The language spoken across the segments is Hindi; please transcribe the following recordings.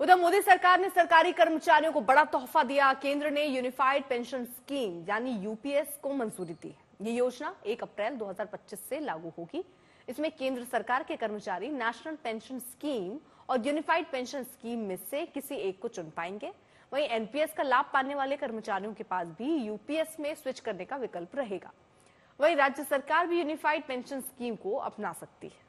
उधर मोदी सरकार ने सरकारी कर्मचारियों को बड़ा तोहफा दिया। केंद्र ने यूनिफाइड पेंशन स्कीम यानी यूपीएस को मंजूरी दी। ये योजना 1 अप्रैल 2025 से लागू होगी। इसमें केंद्र सरकार के कर्मचारी नेशनल पेंशन स्कीम और यूनिफाइड पेंशन स्कीम में से किसी एक को चुन पाएंगे। वहीं एनपीएस का लाभ पाने वाले कर्मचारियों के पास भी यूपीएस में स्विच करने का विकल्प रहेगा। वहीं राज्य सरकार भी यूनिफाइड पेंशन स्कीम को अपना सकती है।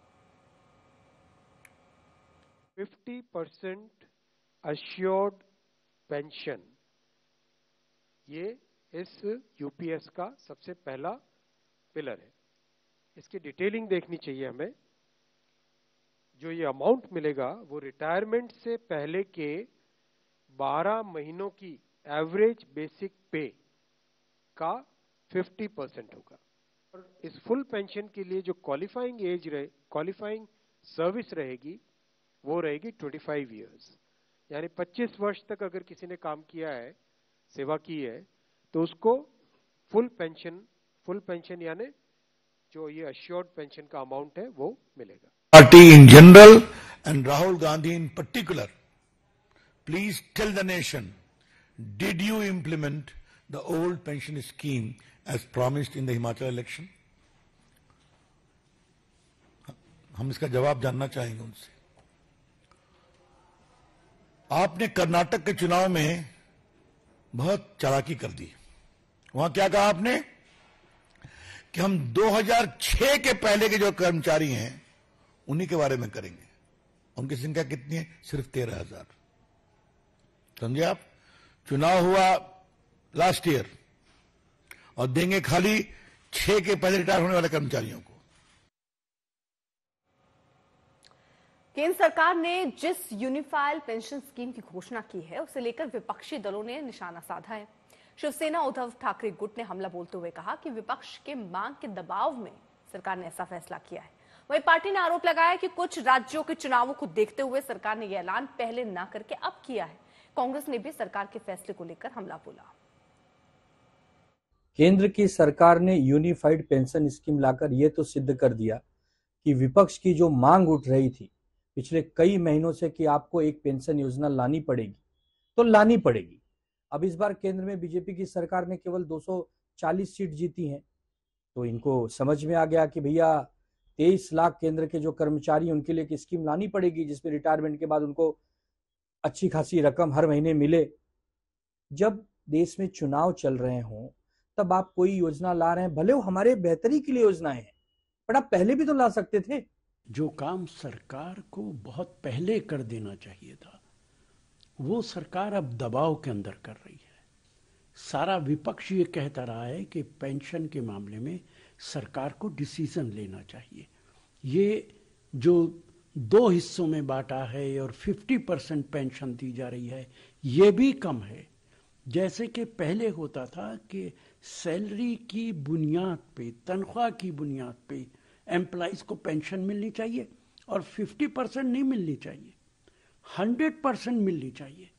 50% अश्योर्ड पेंशन, ये इस यूपीएस का सबसे पहला पिलर है। इसकी डिटेलिंग देखनी चाहिए हमें। जो ये अमाउंट मिलेगा वो रिटायरमेंट से पहले के 12 महीनों की एवरेज बेसिक पे का 50% होगा। और इस फुल पेंशन के लिए जो क्वालिफाइंग सर्विस रहेगी वो रहेगी 25 इयर्स, यानी 25 वर्ष तक अगर किसी ने काम किया है, सेवा की है, तो उसको फुल पेंशन यानी जो ये अश्योर्ड पेंशन का अमाउंट है वो मिलेगा। Party in general and Rahul Gandhi in particular, please tell the nation, did you implement the old pension scheme as promised in the Himachal election? हम इसका जवाब जानना चाहेंगे उनसे। आपने कर्नाटक के चुनाव में बहुत चालाकी कर दी। वहां क्या कहा आपने कि हम 2006 के पहले के जो कर्मचारी हैं उन्हीं के बारे में करेंगे। उनकी संख्या कितनी है? सिर्फ 13,000। समझे आप? चुनाव हुआ लास्ट ईयर और देंगे खाली 6 के पहले रिटायर होने वाले कर्मचारियों को। केंद्र सरकार ने जिस यूनिफाइड पेंशन स्कीम की घोषणा की है उसे लेकर विपक्षी दलों ने निशाना साधा है। शिवसेना उद्धव ठाकरे गुट ने हमला बोलते हुए कहा कि विपक्ष के मांग के दबाव में सरकार ने ऐसा फैसला किया है। वहीं पार्टी ने आरोप लगाया कि कुछ राज्यों के चुनावों को देखते हुए सरकार ने यह ऐलान पहले न करके अब किया है। कांग्रेस ने भी सरकार के फैसले को लेकर हमला बोला। केंद्र की सरकार ने यूनिफाइड पेंशन स्कीम लाकर यह तो सिद्ध कर दिया कि विपक्ष की जो मांग उठ रही थी पिछले कई महीनों से कि आपको एक पेंशन योजना लानी पड़ेगी, तो लानी पड़ेगी। अब इस बार केंद्र में बीजेपी की सरकार ने केवल 240 सीट जीती हैं, तो इनको समझ में आ गया कि भैया 23 लाख केंद्र के जो कर्मचारी उनके लिए एक स्कीम लानी पड़ेगी जिसमें रिटायरमेंट के बाद उनको अच्छी खासी रकम हर महीने मिले। जब देश में चुनाव चल रहे हों तब आप कोई योजना ला रहे हैं, भले वो हमारे बेहतरी के लिए योजनाएं हैं, पर आप पहले भी तो ला सकते थे। जो काम सरकार को बहुत पहले कर देना चाहिए था वो सरकार अब दबाव के अंदर कर रही है। सारा विपक्ष ये कहता रहा है कि पेंशन के मामले में सरकार को डिसीजन लेना चाहिए। ये जो 2 हिस्सों में बांटा है और 50% पेंशन दी जा रही है, ये भी कम है। जैसे कि पहले होता था कि सैलरी की बुनियाद पे, तनख्वाह की बुनियाद पे एम्प्लॉइज को पेंशन मिलनी चाहिए और 50% नहीं मिलनी चाहिए, 100% मिलनी चाहिए।